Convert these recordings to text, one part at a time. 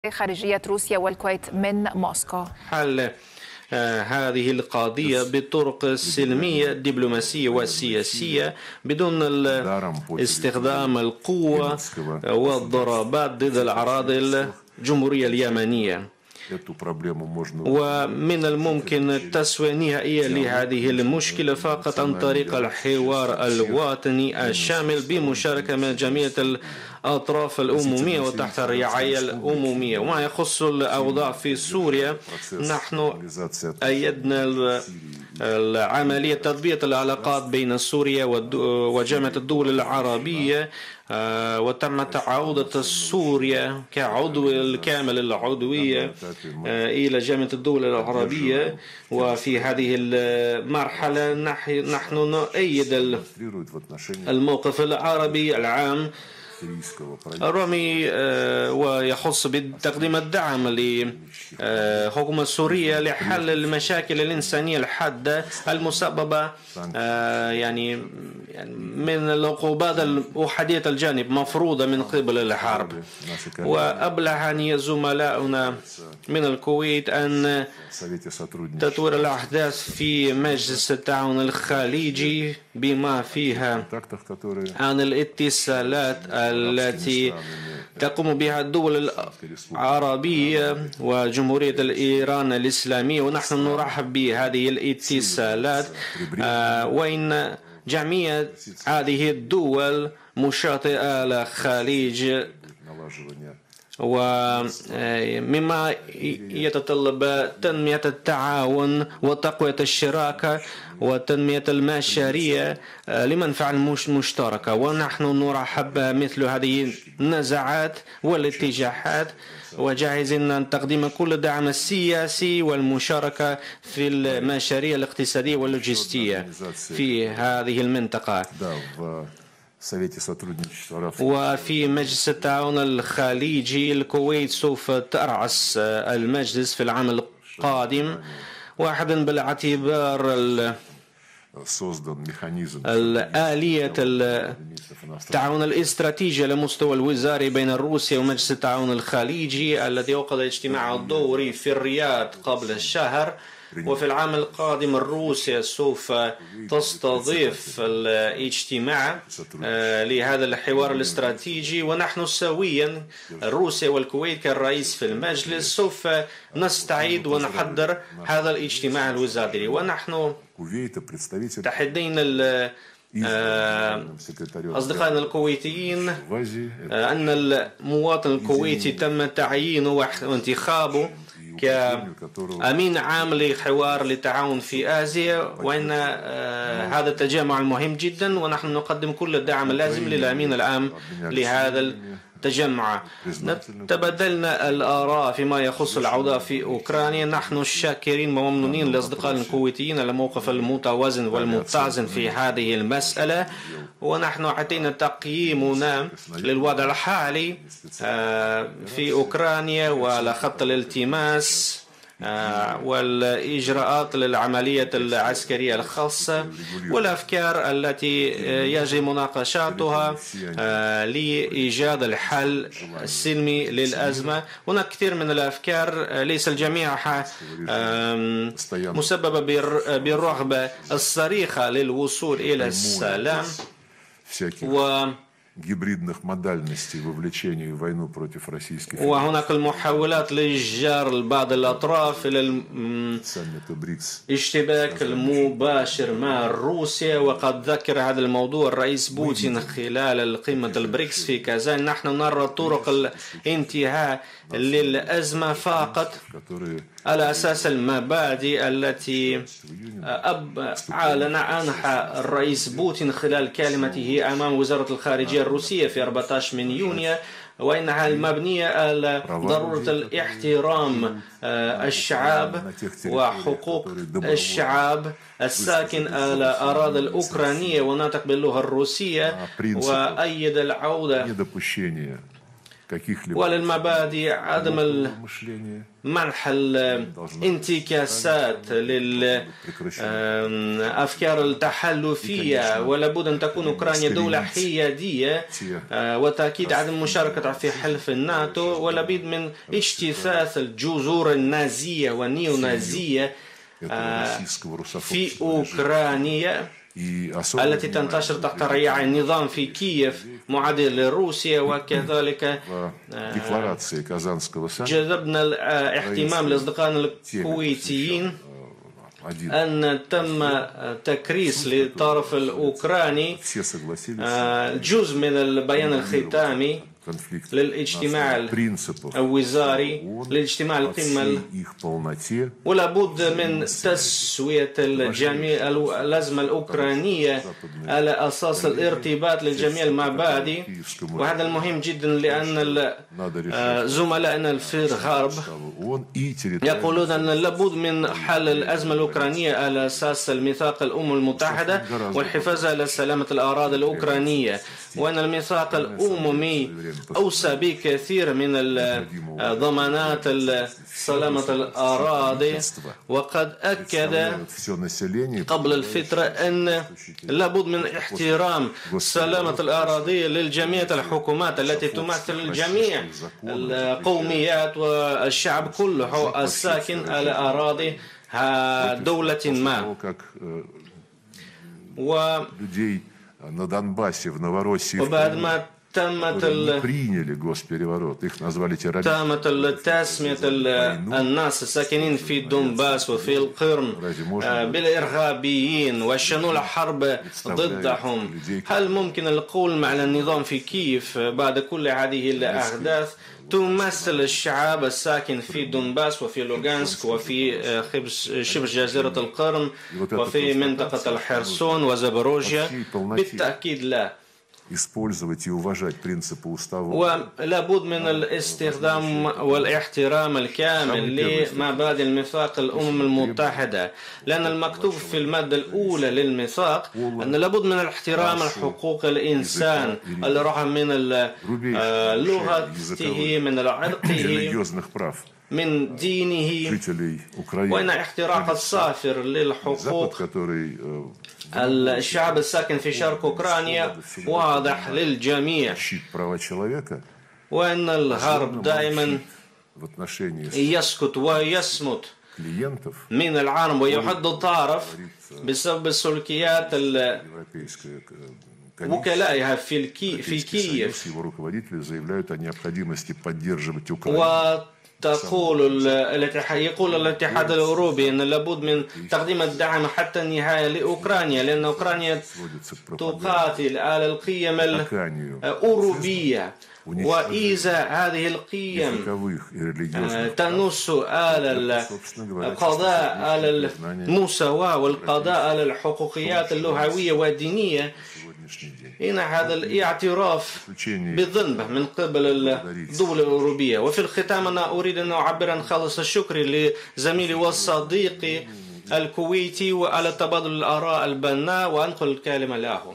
خارجية روسيا والكويت من موسكو. حل هذه القضية بالطرق السلمية الدبلوماسية والسياسية بدون استخدام القوة والضربات ضد الأراضي الجمهورية اليمنية. ومن الممكن التسوية النهائية لهذه المشكلة فقط عن طريق الحوار الوطني الشامل بمشاركة من جميع الأطراف الأممية وتحت الرعاية الأممية. وما يخص الأوضاع في سوريا، نحن أيدنا عملية تطبيق العلاقات بين سوريا وجامعة الدول العربية، وتم تعودة سوريا كعضو الكامل العضوية إلى جامعة الدول العربية. وفي هذه المرحلة نحن نؤيد الموقف العربي العام الرامي ويخص بتقديم الدعم للحكومة السورية لحل المشاكل الإنسانية الحادة المسببة يعني من العقوبات الأحادية الجانب مفروضة من قبل الحرب. وأبلغني زملاؤنا من الكويت أن تطوير الأحداث في مجلس التعاون الخليجي بما فيها عن الاتصالات التي تقوم بها الدول العربية وجمهورية إيران الإسلامية، ونحن نرحب بهذه الاتصالات، وإن جميع هذه الدول مشاطئة للخليج ومما يتطلب تنمية التعاون وتقوية الشراكة وتنمية المشاريع لمنفعة المشتركة. ونحن نرحب بمثل هذه النزاعات والاتجاهات وجاهزين أن تقديم كل الدعم السياسي والمشاركة في المشاريع الاقتصادية واللوجستية في هذه المنطقة. وفي مجلس التعاون الخليجي الكويت سوف ترأس المجلس في العام القادم، واحدا بالاعتبار آلية التعاون الاستراتيجي على مستوى الوزاري بين روسيا ومجلس التعاون الخليجي الذي عقد اجتماعه الدوري في الرياض قبل الشهر. وفي العام القادم روسيا سوف تستضيف الاجتماع لهذا الحوار الاستراتيجي، ونحن سويا روسيا والكويت كالرئيس في المجلس سوف نستعيد ونحضر هذا الاجتماع الوزاري. ونحن تحدينا أصدقائنا الكويتيين أن المواطن الكويتي تم تعيينه وانتخابه كأمين عام لحوار للتعاون في آسيا، وإن هذا التجمع المهم جدا، ونحن نقدم كل الدعم اللازم للأمين العام لهذا التجمع. تبادلنا الآراء فيما يخص الأوضاع في أوكرانيا. نحن شاكرين وممنونين لأصدقائنا الكويتيين على الموقف المتوازن والمتزن في هذه المسألة، ونحن أعطينا تقييمنا للوضع الحالي في أوكرانيا وعلى خط الالتماس والإجراءات للعملية العسكرية الخاصة والأفكار التي يجب مناقشتها لإيجاد الحل السلمي للأزمة. هناك كثير من الأفكار ليس الجميع مسببة بالرغبة الصريخة للوصول إلى السلام وهناك المحاولات لإجبار بعض الأطراف إلى الاشتباك المباشر مع روسيا. وقد ذكر هذا الموضوع الرئيس بوتين خلال قمة البريكس في كازان. نحن نرى طرق الانتهاء للأزمة فقط على أساس المبادئ التي أعلن عنها الرئيس بوتين خلال كلمته أمام وزارة الخارجية الروسية في 14 من يونيو، وإنها المبنية على ضرورة الاحترام الشعب وحقوق الشعب الساكن على الأراضي الأوكرانية وناطق باللغة الروسية، وأيد العودة وللمبادئ، عدم منح الانتكاسات للأفكار التحالفية، ولابد أن تكون أوكرانيا دولة حيادية، وتأكيد عدم مشاركة في حلف الناتو، ولابد من اجتثاث الجذور النازية والنيونازية في أوكرانيا التي تنتشر تحت رياع النظام في كييف معادل لروسيا. وكذلك جذبنا الاهتمام لأصدقائنا الكويتيين أن تم تكريس للطرف الأوكراني جزء من البيان الختامي للاجتماع الوزاري لاجتماع القمة، ولابد من تسوية الجميع الأزمة الأوكرانية على أساس الارتباط لجميع المبادئ. وهذا المهم جدا، لأن زملائنا في الغرب يقولون أن لابد من حل الأزمة الأوكرانية على أساس الميثاق الأمم المتحدة والحفاظ على سلامة الأراضي الأوكرانية، وأن الميثاق الأممي أوصى بكثير من ضمانات سلامة الأراضي، وقد أكد قبل الفترة أن لابد من احترام سلامة الأراضي للجميع الحكومات التي تمثل الجميع القوميات والشعب كله الساكن على أراضي دولة ما. وبعد ما تمت تسمية الناس الساكنين في دونباس وفي القرم بالإرهابيين وشنوا الحرب ضدهم، هل ممكن القول مع النظام في كييف بعد كل هذه الأحداث تمثل الشعب الساكن في دونباس وفي لوغانسك وفي شبه جزيرة القرم وفي منطقة الحرسون وزابوروجيا؟ بالتأكيد لا. ولابد من الاستخدام والاحترام الكامل لمبادئ الميثاق الأمم المتحدة، لأن المكتوب في المادة الأولى للميثاق أن لابد من الاحترام حقوق الإنسان الرغم من لغته، من عرقه، من دينه، وإن احتراق الصافر للحقوق الشعب الساكن في شرق أوكرانيا واضح للجميع، وأن الغرب دائما يسكت ويصمت من العالم ويحد الطرف بسبب سلوكيات وكلائها في كييف. يقول الاتحاد الأوروبي أن لابد من تقديم الدعم حتى النهاية لأوكرانيا، لأن أوكرانيا تقاتل على القيم الأوروبية، وإذا هذه القيم تنص على القضاء على المساواة والقضاء على الحقوقيات اللغوية والدينية، إن هذا الاعتراف بالذنب من قبل الدول الأوروبية. وفي الختام أنا أريد أن أعبر عن خالص الشكر لزميلي وصديقي الكويتي وعلى تبادل الآراء البناء، وأنقل الكلمة له.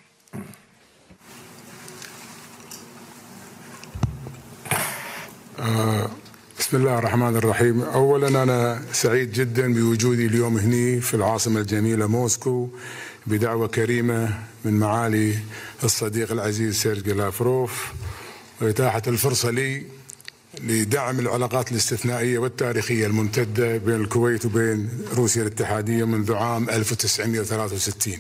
بسم الله الرحمن الرحيم. أولا أنا سعيد جدا بوجودي اليوم هنا في العاصمة الجميلة موسكو بدعوة كريمة من معالي الصديق العزيز سيرجي لافروف، وإتاحة الفرصة لي لدعم العلاقات الاستثنائية والتاريخية الممتدة بين الكويت وبين روسيا الاتحادية منذ عام 1963.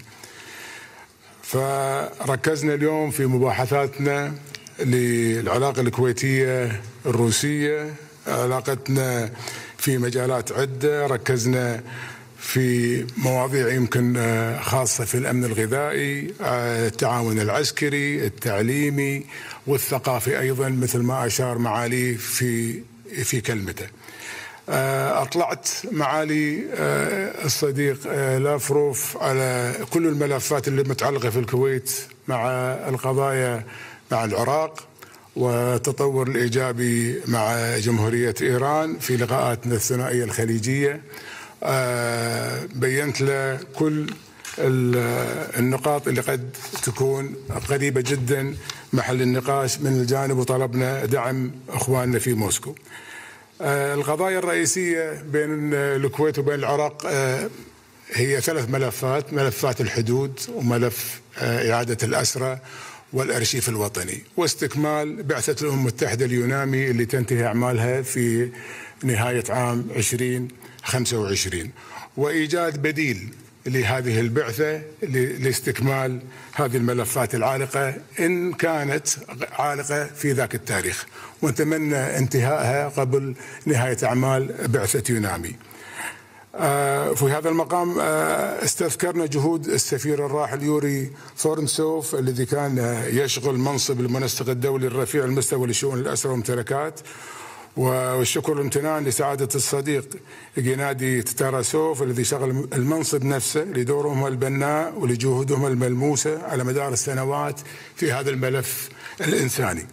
فركزنا اليوم في مباحثاتنا للعلاقة الكويتية الروسية، علاقتنا في مجالات عدة، ركزنا في مواضيع يمكن خاصة في الأمن الغذائي، التعاون العسكري، التعليمي والثقافي أيضا، مثل ما أشار معالي في كلمته. أطلعت معالي الصديق لافروف على كل الملفات اللي متعلقة في الكويت مع القضايا مع العراق والتطور الإيجابي مع جمهورية إيران في لقاءاتنا الثنائية الخليجية. بينت له كل النقاط اللي قد تكون قريبة جدا محل النقاش من الجانب، وطلبنا دعم أخواننا في موسكو. القضايا الرئيسية بين الكويت وبين العراق هي 3 ملفات: ملفات الحدود، وملف إعادة الأسرى، والأرشيف الوطني، واستكمال بعثة الأمم المتحدة اليونامي اللي تنتهي أعمالها في نهاية عام 2025، وإيجاد بديل لهذه البعثة لاستكمال هذه الملفات العالقة إن كانت عالقة في ذاك التاريخ، ونتمنى انتهائها قبل نهاية أعمال بعثة يونامي. في هذا المقام استذكرنا جهود السفير الراحل يوري ثورنسوف الذي كان يشغل منصب المنسق الدولي الرفيع المستوى لشؤون الأسرى والممتلكات، والشكر والامتنان لسعادة الصديق جينادي تاراسوف الذي شغل المنصب نفسه لدورهم البناء ولجهودهم الملموسة على مدار السنوات في هذا الملف الإنساني.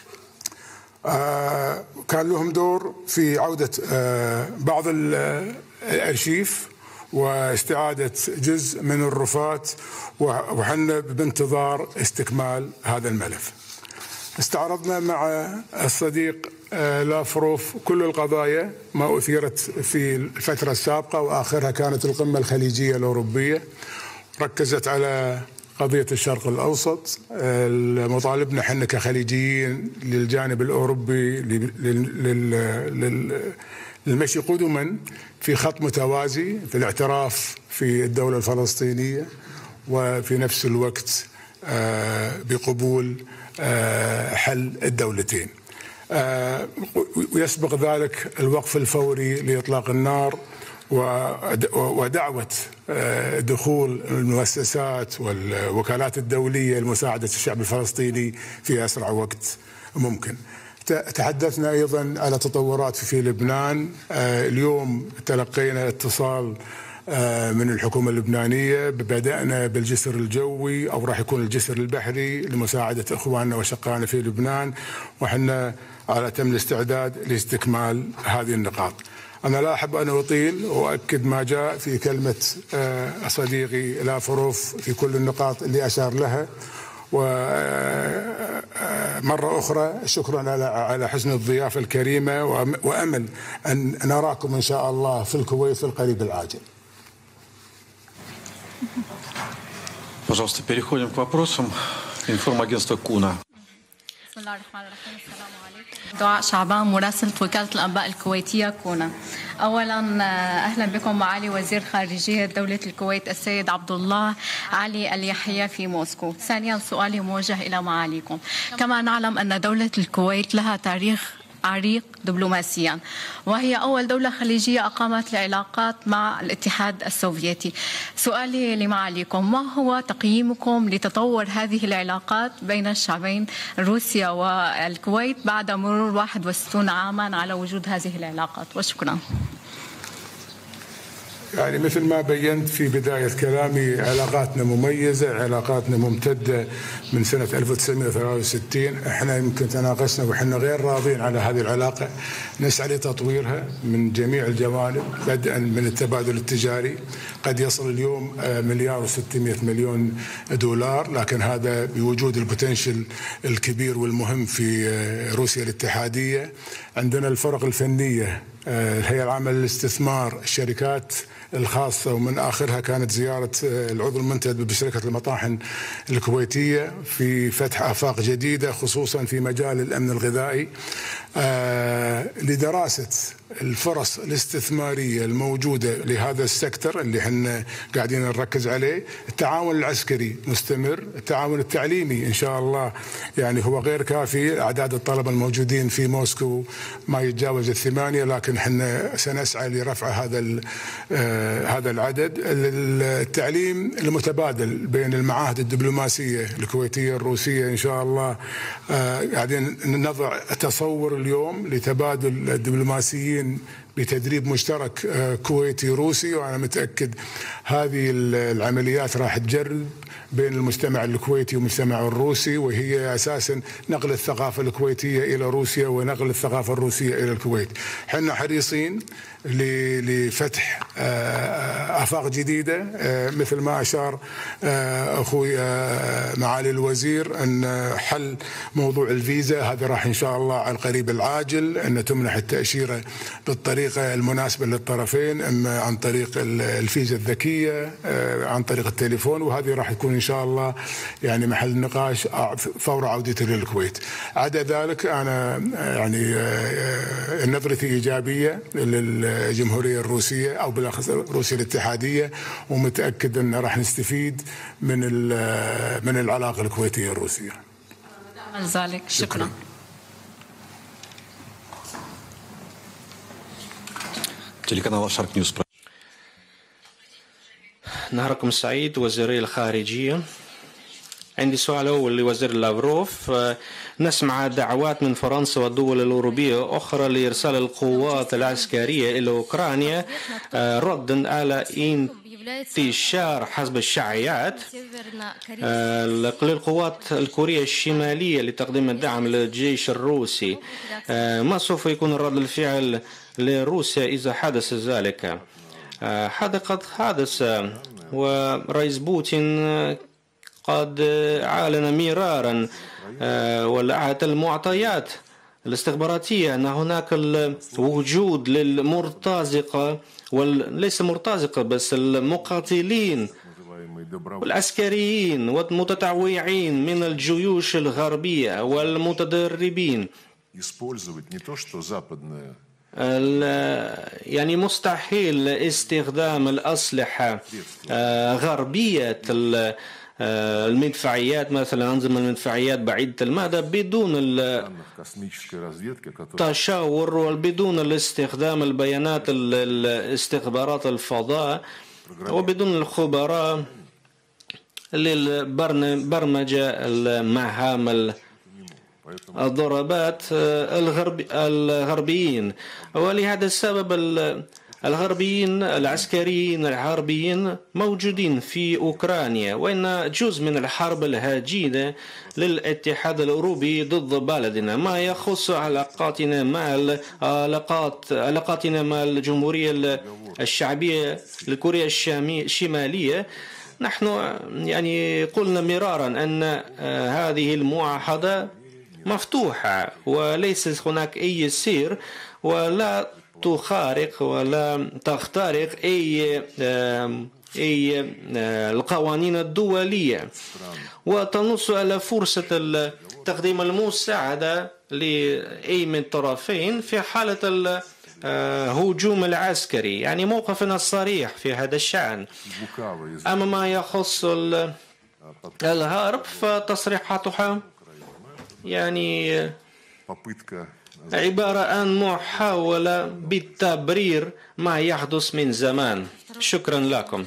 كان لهم دور في عودة بعض الأرشيف واستعادة جزء من الرفات، وحنا بانتظار استكمال هذا الملف. استعرضنا مع الصديق لافروف كل القضايا ما أثيرت في الفترة السابقة، وآخرها كانت القمة الخليجية الأوروبية، ركزت على قضية الشرق الأوسط. مطالبنا احنا كخليجيين للجانب الأوروبي للمشي قدما في خط متوازي في الاعتراف في الدولة الفلسطينية، وفي نفس الوقت بقبول حل الدولتين، ويسبق ذلك الوقف الفوري لإطلاق النار، ودعوة دخول المؤسسات والوكالات الدولية لمساعدة الشعب الفلسطيني في أسرع وقت ممكن. تحدثنا أيضا على تطورات في لبنان. اليوم تلقينا اتصال من الحكومة اللبنانية، بدأنا بالجسر الجوي أو راح يكون الجسر البحري لمساعدة إخواننا وشقائنا في لبنان، وحنا على تم الاستعداد لاستكمال هذه النقاط. أنا لا أحب أن أطيل، وأؤكد ما جاء في كلمة صديقي لافروف في كل النقاط اللي أشار لها. ومرة أخرى شكرا على حسن الضيافة الكريمة، وأمل أن نراكم إن شاء الله في الكويت في القريب العاجل. Пожалуйста, переходим к вопросам. Информагентство КУНА. بسم الله الرحمن الرحيم. السلام عليكم. دعاء شعبان، مراسلة وكالة الأنباء الكويتية كونا. أولا أهلا بكم معالي وزير خارجية دولة الكويت السيد عبد الله علي اليحيى في موسكو. ثانيا سؤالي موجه إلى معاليكم. كما نعلم أن دولة الكويت لها تاريخ عريق دبلوماسيا، وهي أول دولة خليجية أقامت العلاقات مع الاتحاد السوفيتي. سؤالي لمعاليكم، ما هو تقييمكم لتطور هذه العلاقات بين الشعبين روسيا والكويت بعد مرور 61 عاما على وجود هذه العلاقات؟ وشكرا. يعني مثل ما بينت في بداية كلامي، علاقاتنا مميزة، علاقاتنا ممتدة من سنة 1963. احنا يمكن تناقشنا وحنا غير راضين على هذه العلاقة، نسعى لتطويرها من جميع الجوانب، بدءا من التبادل التجاري قد يصل اليوم $1,600,000,000، لكن هذا بوجود البوتنشل الكبير والمهم في روسيا الاتحادية. عندنا الفرق الفنية، الهيئة العامة للاستثمار، الشركات الخاصة، ومن آخرها كانت زيارة العضو المنتدب بشركة المطاحن الكويتية في فتح آفاق جديدة خصوصا في مجال الأمن الغذائي لدراسة الفرص الاستثمارية الموجودة لهذا السكتر اللي احنا قاعدين نركز عليه. التعاون العسكري مستمر، التعاون التعليمي إن شاء الله يعني هو غير كافي، أعداد الطلبة الموجودين في موسكو ما يتجاوز 8، لكن احنا سنسعى لرفع هذا العدد. التعليم المتبادل بين المعاهد الدبلوماسية الكويتية الروسية إن شاء الله قاعدين نضع تصور اليوم لتبادل الدبلوماسيين قايمين بتدريب مشترك كويتي روسي، وأنا متأكد هذه العمليات راح تجرب بين المجتمع الكويتي والمجتمع الروسي، وهي أساسا نقل الثقافة الكويتية إلى روسيا ونقل الثقافة الروسية إلى الكويت. حنا حريصين لفتح آفاق جديدة مثل ما أشار أخوي معالي الوزير، أن حل موضوع الفيزا هذا راح إن شاء الله على القريب العاجل أن تمنح التأشيرة بالطريقة المناسبة للطرفين، إما عن طريق الفيزا الذكية عن طريق التليفون، وهذه راح تكون إن شاء الله يعني محل نقاش فور عودتي للكويت. عدا ذلك أنا يعني نظرتي إيجابية للجمهورية الروسية أو بالأخص روسيا الاتحادية، ومتأكد أن راح نستفيد من العلاقة الكويتية الروسية. ذلك شكرا. телеканал Shark News. نهاركم سعيد وزيري الخارجية. عندي سؤال أول لوزير لافروف. نسمع دعوات من فرنسا والدول الأوروبية أخرى لإرسال القوات العسكرية إلى أوكرانيا ردا على انتشار حسب الشائعات للقوات الكورية الشمالية لتقديم الدعم للجيش الروسي. ما سوف يكون رد الفعل لروسيا إذا حدث ذلك؟ هذا قد حدث، ورئيس بوتين قد أعلن مرارا ولعت المعطيات الاستخباراتية أن هناك الوجود للمرتزقة وليس مرتزقة بس المقاتلين والعسكريين والمتطوعين من الجيوش الغربية والمتدربين. يعني مستحيل استخدام الأسلحة غربية المدفعيات، مثلا أنظمة المدفعيات بعيدة المدى، بدون التشاور وبدون الاستخدام البيانات الاستخبارات الفضاء وبدون الخبراء للبرمجة المهام الضربات الغربيين. ولهذا السبب الغربيين العسكريين الحربيين موجودين في أوكرانيا، وإن جزء من الحرب الهجينة للاتحاد الأوروبي ضد بلدنا. ما يخص علاقاتنا مع الجمهورية الشعبية لكوريا الشمالية، نحن يعني قلنا مرارا أن هذه المعاهدة مفتوحة وليس هناك أي سير ولا تخارق ولا تخترق أي القوانين الدولية، وتنص على فرصة تقديم المساعدة لأي من الطرفين في حالة الهجوم العسكري. يعني موقفنا الصريح في هذا الشأن. أما ما يخص الهرب فتصريحاتها يعني عبارة عن محاولة بالتبرير ما يحدث من زمان. شكرا لكم.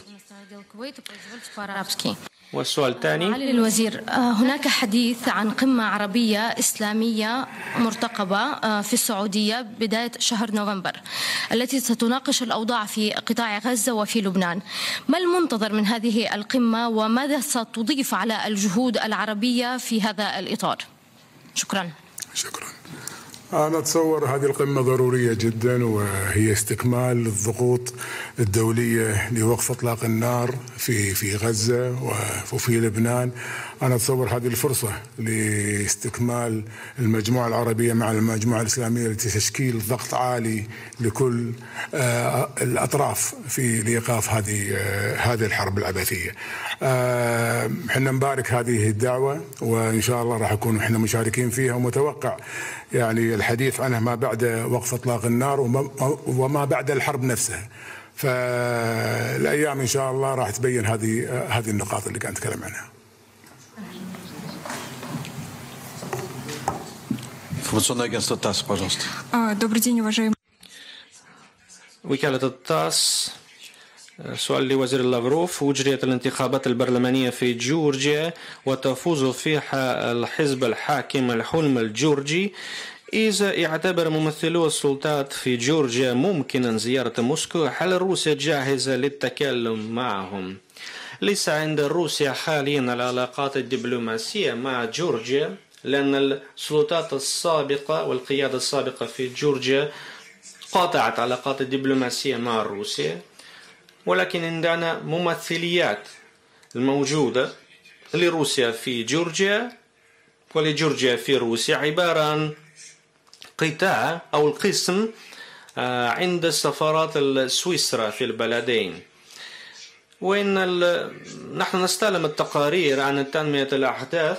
والسؤال الثاني. معالي الوزير، هناك حديث عن قمة عربية إسلامية مرتقبة في السعودية بداية شهر نوفمبر التي ستناقش الأوضاع في قطاع غزة وفي لبنان. ما المنتظر من هذه القمة وماذا ستضيف على الجهود العربية في هذا الإطار؟ شكرا. شكرا. أنا أتصور هذه القمة ضرورية جدا، وهي استكمال الضغوط الدولية لوقف إطلاق النار في غزة وفي لبنان. أنا أتصور هذه الفرصة لاستكمال المجموعة العربية مع المجموعة الإسلامية لتشكيل ضغط عالي لكل الأطراف في لإيقاف هذه الحرب العبثية. احنا نبارك هذه الدعوة، وإن شاء الله راح نكون احنا مشاركين فيها، ومتوقع يعني الحديث عنها ما بعد وقف إطلاق النار وما بعد الحرب نفسها. فالأيام إن شاء الله راح تبين هذه النقاط اللي كنت أتكلم عنها. Добрый день, уважаемый. وكالة التاس. سؤال لوزير لافروف. أجريت الانتخابات البرلمانية في جورجيا وتفوز فيها الحزب الحاكم الحلم الجورجي. إذا اعتبر ممثلو السلطات في جورجيا ممكنا زيارة موسكو، هل روسيا جاهزة للتكلم معهم؟ ليس عند روسيا حاليا العلاقات الدبلوماسية مع جورجيا، لأن السلطات السابقة والقيادة السابقة في جورجيا قاطعت علاقات الدبلوماسية مع روسيا، ولكن عندنا ممثليات الموجودة لروسيا في جورجيا ولجورجيا في روسيا عبارة عن قطاع أو القسم عند السفارات السويسرا في البلدين. وإن نحن نستلم التقارير عن تنمية الأحداث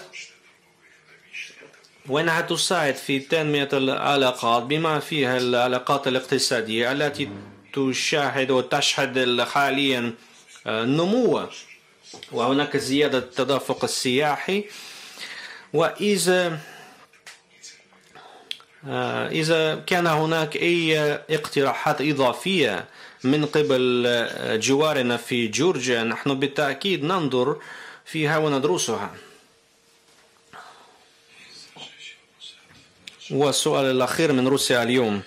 وإنها تساعد في تنمية العلاقات بما فيها العلاقات الاقتصادية التي تشاهد وتشهد حاليا نمو، وهناك زيادة التدفق السياحي. وإذا كان هناك أي اقتراحات إضافية من قبل جوارنا في جورجيا، نحن بالتأكيد ننظر فيها وندرسها. والسؤال الأخير من روسيا اليوم،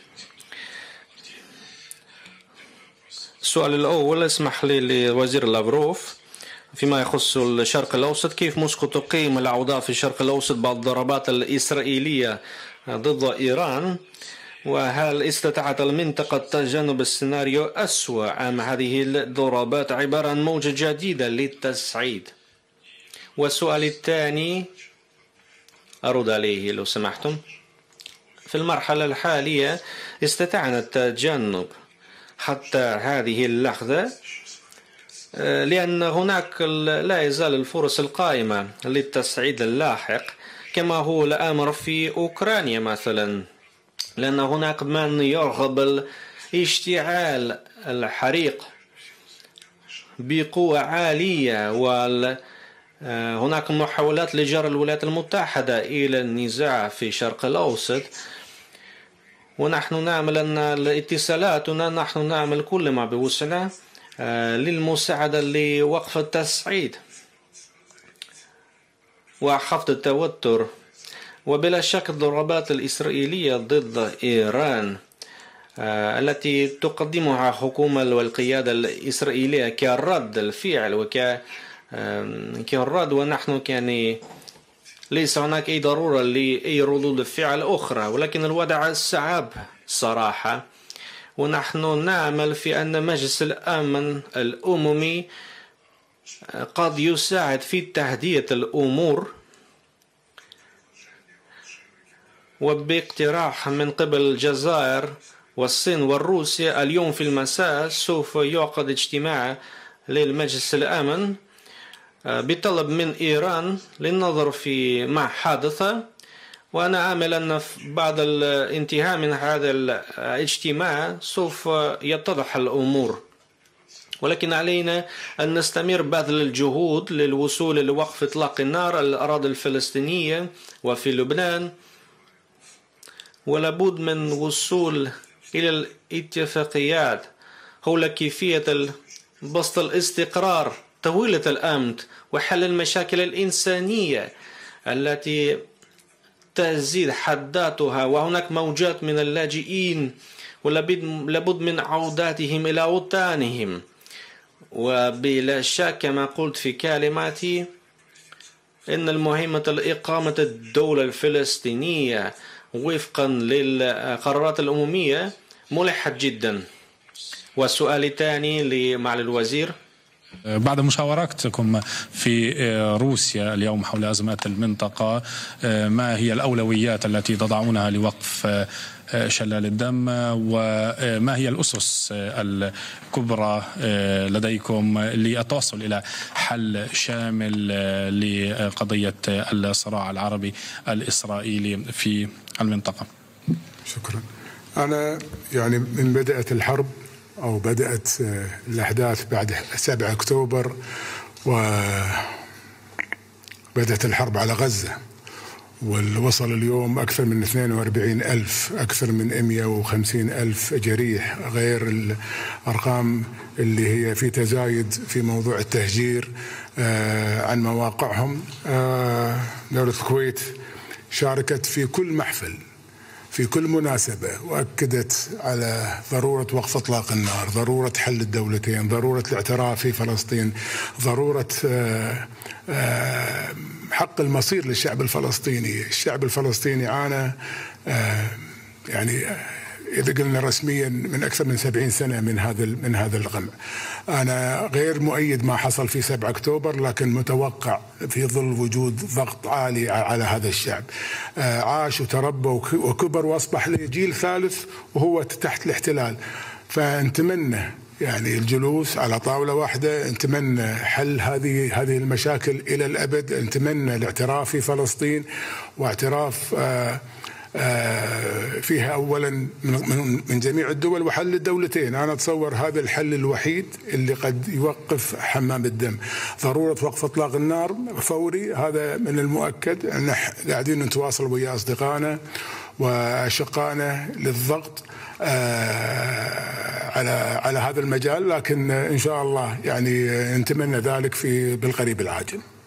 السؤال الأول اسمح لي لوزير لافروف فيما يخص الشرق الأوسط: كيف موسكو تقيم الأوضاع في الشرق الأوسط بعد الضربات الإسرائيلية ضد إيران؟ وهل استطاعت المنطقة تجنب السيناريو أسوأ أم هذه الضربات عبارة عن موجة جديدة للتصعيد؟ والسؤال الثاني أرد عليه لو سمحتم: في المرحلة الحالية استطعنا التجنب حتى هذه اللحظة، لأن هناك لا يزال الفرص القائمة للتصعيد اللاحق كما هو الأمر في أوكرانيا مثلا، لأن هناك من يرغب اشتعال الحريق بقوة عالية، وهناك محاولات لجر الولايات المتحدة إلى النزاع في الشرق الأوسط. ونحن نعمل أن الاتصالاتنا نحن نعمل كل ما بوسعنا للمساعدة لوقف التصعيد وخفض التوتر. وبلا شك الضربات الإسرائيلية ضد إيران التي تقدمها حكومة والقيادة الإسرائيلية كرد الفعل كرد، ونحن ليس هناك أي ضرورة لأي ردود فعل أخرى، ولكن الوضع صعب صراحة. ونحن نعمل في أن مجلس الأمن الأممي قد يساعد في تهدئة الأمور، وباقتراح من قبل الجزائر والصين وروسيا اليوم في المساء سوف يعقد اجتماع للمجلس الأمن بطلب من إيران للنظر في ما حدث. وأنا عامل أن بعد الانتهاء من هذا الاجتماع سوف يتضح الأمور، ولكن علينا أن نستمر بذل الجهود للوصول لوقف إطلاق النار على الأراضي الفلسطينية وفي لبنان، ولابد من وصول إلى الاتفاقيات حول كيفية بسط الاستقرار طويلة الأمد وحل المشاكل الإنسانية التي تزيد حداتها. وهناك موجات من اللاجئين ولابد من عودتهم إلى أوطانهم. وبلا شك كما قلت في كلماتي إن المهمة لإقامة الدولة الفلسطينية وفقا للقرارات الأممية ملحة جدا. والسؤال الثاني لمعالي الوزير: بعد مشاوراتكم في روسيا اليوم حول أزمات المنطقة، ما هي الأولويات التي تضعونها لوقف شلال الدم، وما هي الأسس الكبرى لديكم للتوصل إلى حل شامل لقضية الصراع العربي الإسرائيلي في المنطقة؟ شكرا. أنا من بدأت الحرب أو بدأت الأحداث بعد 7 أكتوبر وبدأت الحرب على غزة، ووصل اليوم أكثر من 42,000 أكثر من 150,000 جريح، غير الأرقام اللي هي في تزايد في موضوع التهجير عن مواقعهم. دولة الكويت شاركت في كل محفل في كل مناسبة وأكدت على ضرورة وقف إطلاق النار، ضرورة حل الدولتين، ضرورة الاعتراف في فلسطين، ضرورة حق المصير للشعب الفلسطيني. الشعب الفلسطيني عانى يعني إذا قلنا رسميا من أكثر من 70 سنة من هذا الغم. أنا غير مؤيد ما حصل في 7 أكتوبر، لكن متوقع في ظل وجود ضغط عالي على هذا الشعب. عاش وتربى وكبر وأصبح له جيل ثالث وهو تحت الاحتلال. فنتمنى يعني الجلوس على طاولة واحدة، نتمنى حل هذه المشاكل إلى الأبد، نتمنى الاعتراف في فلسطين واعتراف فيها أولا من جميع الدول وحل الدولتين. أنا أتصور هذا الحل الوحيد اللي قد يوقف حمام الدم. ضرورة وقف إطلاق النار فوري، هذا من المؤكد. نحن قاعدين نتواصل ويا أصدقائنا وأشقائنا للضغط على هذا المجال، لكن إن شاء الله يعني نتمنى ذلك بالقريب العاجل.